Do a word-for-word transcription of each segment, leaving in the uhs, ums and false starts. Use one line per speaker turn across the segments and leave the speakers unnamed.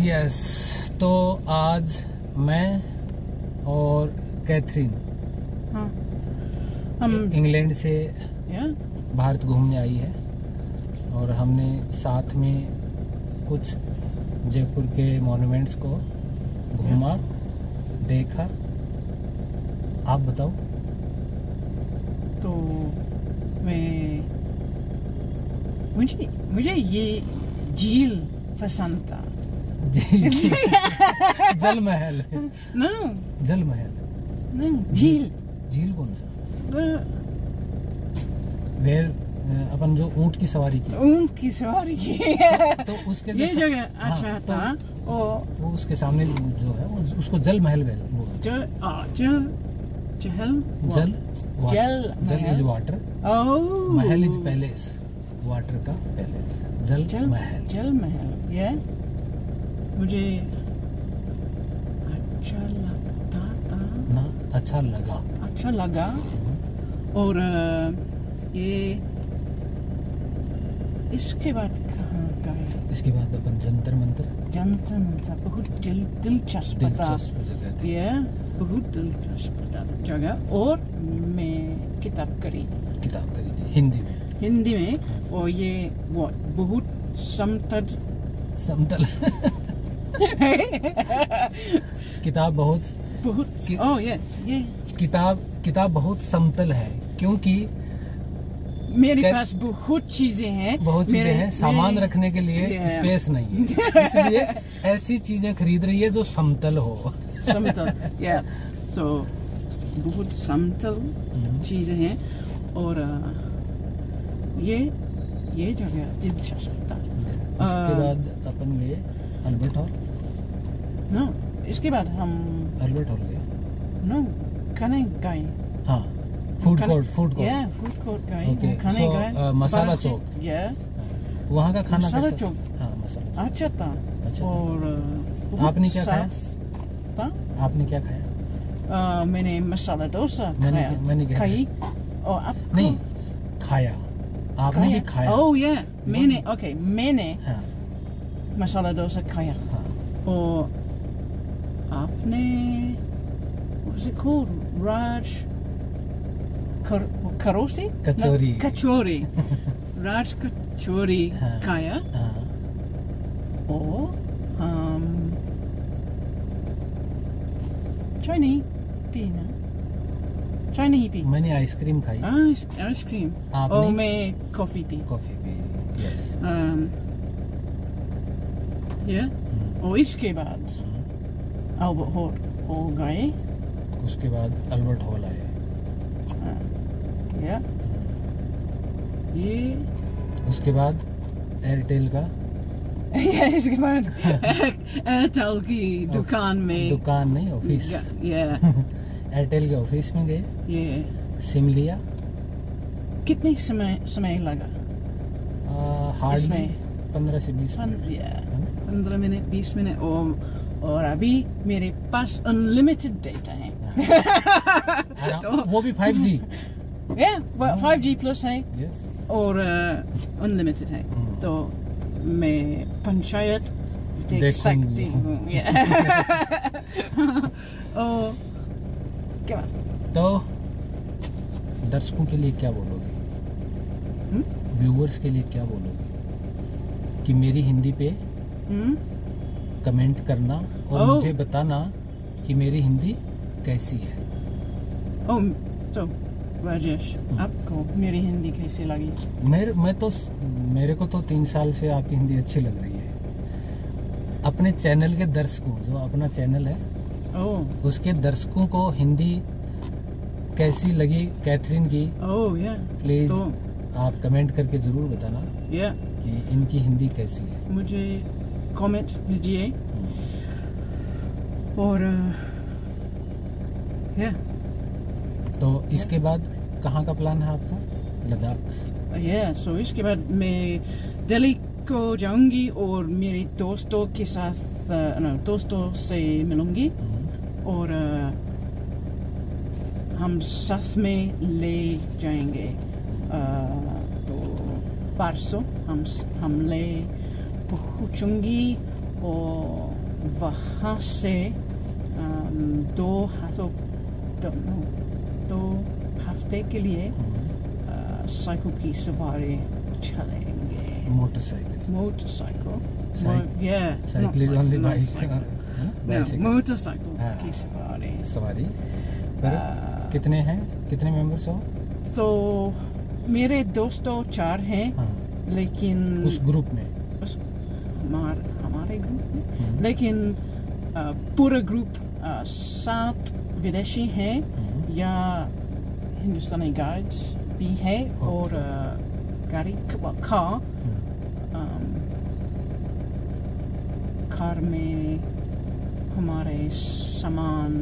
Yes, तो आज मैं और कैथरीन
हाँ, हम
इंग्लैंड से
या?
भारत घूमने आई है और हमने साथ में कुछ जयपुर के मॉन्यूमेंट्स को घूमा, देखा। आप बताओ।
तो मैं मुझे मुझे ये झील पसंद था।
जी, जी। जल महल।
नो
जल महल
नहीं, झील।
झील कौन सा?
वो
वेर अपन जो ऊंट की सवारी की
ऊंट की सवारी की
तो उसके
ये
जो-
जगह
हाँ,
अच्छा
तो
था। और
वो उसके सामने जो है वो उसको जल महल बोलते हैं।
जल आ, जल जल
जल
जल
जल is
Mahal.
Water,
oh,
mahal is palace, water का पैलेस, जल
जल
महल।
जल महल। ये मुझे अच्छा लगता था,
ना अच्छा लगा।
अच्छा लगा। और अ, ये इसके बाद कहाँ गए?
इसके बाद अपन जंतर मंतर,
जंतर मंतर बहुत दिल दिलचस्प था।
दिलचस्प जगह थी।
ये बहुत दिलचस्प जगह। और मैं किताब करी
किताब करी थी हिंदी में।
हिंदी में। और ये वो बहुत समतल
समतल किताब बहुत
बहुत
कि-
ओह ये ये
किताब किताब बहुत समतल है, क्योंकि
मेरे
कै-
पास बहुत चीजें हैं।
बहुत चीजें
मेरे-
हैं, सामान
मेरे-
रखने के लिए
Yeah.
स्पेस नहीं है, इसलिए ऐसी चीजें खरीद रही है जो समतल हो।
समतल या तो बहुत समतल चीजें हैं। और अ, ये ये जगह दिलचस्प था।
उसके
अ,
बाद अपन गए अल्बर्ट हॉल।
नो इसके बाद हम
अल्बर्ट हॉल गए।
नो खाने गए।
हाँ, फूड
खाने-
कोर्ट फूड कोर्ट
या फूड कोर्ट गए।
Okay,
खाने
so,
गए।
uh, मसाला
बाहर से-
चौक।
या
वहाँ का खाना
मसाला
कैसा?
चौक।
हाँ, मसाला चौक।
अच्छा था।
अच्छा था।
और अ, बहुत
आपने क्या खाया?
साफ था।
आपने क्या खाया?
अ, मैंने मसाला डोसा
मैंने
खाया।
क्या- मैंने क्या
खाई। और आपको
नहीं, खाया। आपने भी खाया?
ओह या मैंने ओके मैंने
हाँ,
मसाला डोसा खाया।
हाँ।
और आपने what was it called? राज कर, करोसी
कचौरी।
No, कचौरी राज कचौरी
हाँ।
खाया।
हाँ,
और हम चाय नहीं पीना चाय नहीं पी।
मैंने आइसक्रीम खाई।
Ice ice cream.
आपने?
और मैं कॉफी पी।
कॉफी पी। यस।
um, yeah. और इसके बाद अल्बर्ट हॉल हॉल गए।
उसके बाद अल्बर्ट हॉल आए।
या ये
उसके बाद एयरटेल का
या इसके बाद एयरटेल की दुकान में
दुकान नहीं, ऑफिस।
या
एयरटेल के ऑफिस में गए,
ये
सिम लिया।
कितने समय समय लगा?
हार्डली
इसमें?
पंद्रह से बीस मिनट।
पन- या पंद्रह मिनट बीस मिनट। और और अभी मेरे पास अनलिमिटेड डेटा है।
आराम-
तो
वो भी फाइव जी।
या फाइव जी प्लस है
यस।
और अनलिमिटेड है।
हम्म।
तो मैं पंचायत देख
देखूंगी।
सकती हूँ। और क्या
तो दर्शकों के लिए क्या बोलोगे? व्यूअर्स के लिए क्या बोलोगे? कि मेरी हिंदी पे
हम्म
कमेंट करना और
Oh.
मुझे बताना कि मेरी हिंदी कैसी है।
ओह तो राजेश आपको मेरी हिंदी कैसी लगी?
मेरे मैं तो मेरे को तो तीन साल से आपकी हिंदी अच्छी लग रही है। अपने चैनल के दर्शकों, जो अपना चैनल है
ओह
उसके दर्शकों को हिंदी कैसी लगी कैथरीन की,
ओह या
प्लीज
तो
आप कमेंट करके जरूर बताना
या
कि इनकी हिंदी कैसी है।
मुझे कमेंट कीजिए। और या
तो इसके बाद कहाँ का प्लान है आपका? लद्दाख।
या सो इसके बाद मैं दिल्ली को जाऊंगी और मेरे दोस्तों के साथ uh, no, दोस्तों से मिलूंगी। और uh, हम साथ में ले जाएंगे। uh, तो परसों हम हम ले पहुंचूंगी और वहाँ से अम, दो हफ्तों दो, दो हफ्ते के लिए अ, साइकिल की सवारी चलेंगे।
Motorcycle
motorcycle
cycle
yeah,
cycle is only bike
bike motorcycle
हाँ,
की सवारी।
सवारी फिर
आ,
कितने हैं, कितने मेंबर्स हो?
तो मेरे दोस्तों चार हैं,
हाँ,
लेकिन
उस ग्रुप में
उस हमार, हमारे ग्रुप में,
हम्म,
लेकिन अ, पूरा ग्रुप अ, सात विदेशी हैं
हम्म,
या हिंदुस्तानी गाइड्स भी है और अ, गाड़ी कार
हम्म,
अम, कार में हमारे सामान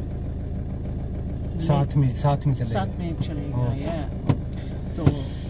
साथ में साथ में चलेगा।
साथ में चलेगा।
ओके।
या तो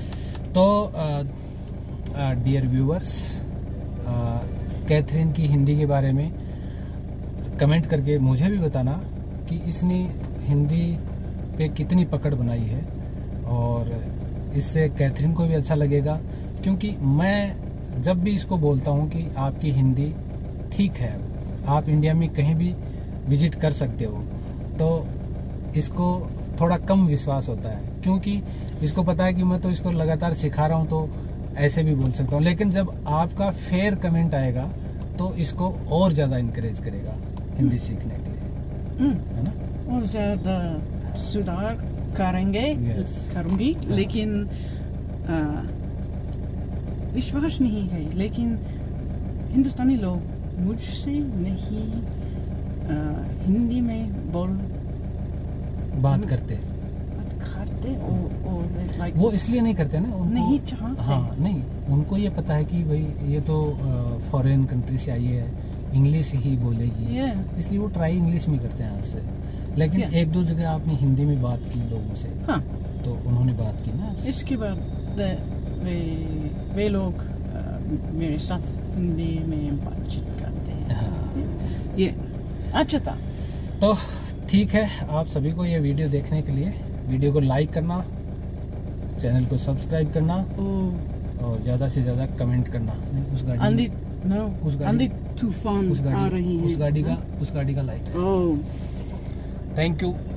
तो डियर व्यूअर्स, कैथरीन की हिंदी के बारे में कमेंट करके मुझे भी बताना कि इसने हिंदी पे कितनी पकड़ बनाई है, और इससे कैथरीन को भी अच्छा लगेगा, क्योंकि मैं जब भी इसको बोलता हूँ कि आपकी हिंदी ठीक है, आप इंडिया में कहीं भी विजिट कर सकते हो, तो इसको थोड़ा कम विश्वास होता है, क्योंकि इसको पता है कि मैं तो इसको लगातार सिखा रहा हूँ, तो ऐसे भी बोल सकता हूँ। लेकिन जब आपका फेयर कमेंट आएगा तो इसको और ज़्यादा इनकरेज करेगा हिंदी सीखने के लिए,
हम्म,
है ना?
और ज्यादा सुधार करेंगे
Yes.
करूंगी,
हाँ।
लेकिन अ, विश्वास नहीं है, लेकिन हिंदुस्तानी लोग मुझसे नहीं अ, हिंदी में बोल
बात करते
बात करते और, और like,
वो इसलिए नहीं करते ना, उनको
नहीं चाहते।
हाँ, नहीं, उनको ये पता है कि भाई ये तो फॉरेन कंट्री से आई है, इंग्लिश ही बोलेगी,
Yeah.
इसलिए वो ट्राई इंग्लिश में करते हैं आपसे। लेकिन
Yeah.
एक दो जगह आपने हिंदी में बात की लोगों से,
हाँ,
तो उन्होंने बात की ना आपसे।
इसके बाद वे वे लोग अ, मेरे साथ हिंदी में बातचीत करते हैं।
हाँ।
ये अच्छा था।
तो ठीक है, आप सभी को ये वीडियो देखने के लिए वीडियो को लाइक करना, चैनल को सब्सक्राइब करना,
ओ,
और ज़्यादा से ज़्यादा कमेंट करना। नहीं, उस गाड़ी
आंधी नो
उस गाड़ी-
आंधी तूफान
उस
आ
गाड़ी
रही है।
उस गाड़ी का उस गाड़ी का लाइट है।
Oh
thank you.